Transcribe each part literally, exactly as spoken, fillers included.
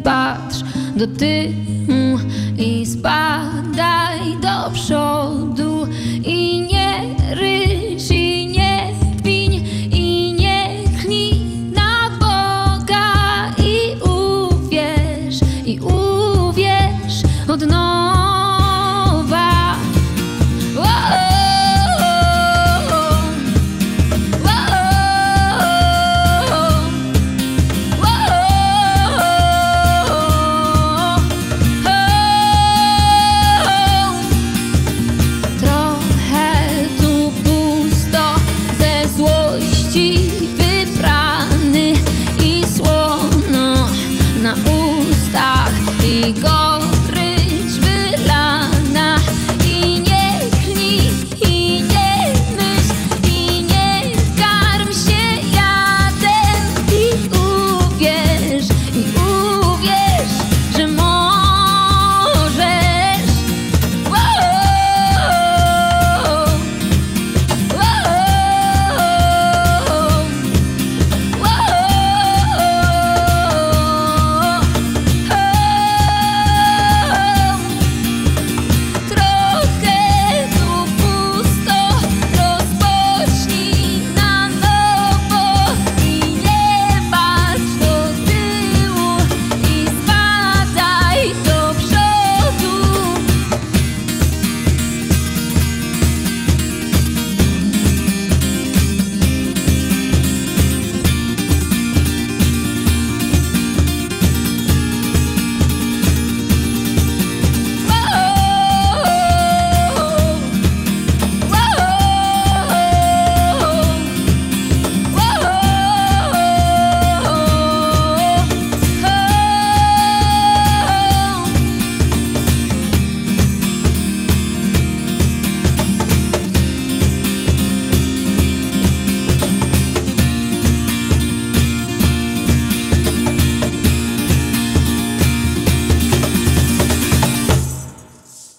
patrz do tyłu i spadaj do przodu i nie ryż i nie kpiń i nie chnij na Boga i uwierz, i uwierz od nowa. Wybrany i słono na ustach i gorycz wylana i nie chnij i nie myśl i nie karm się jadem i uwierz, i uwierz, że możesz.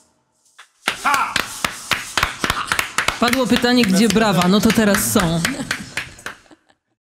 Padło pytanie, gdzie brawa? No to teraz są.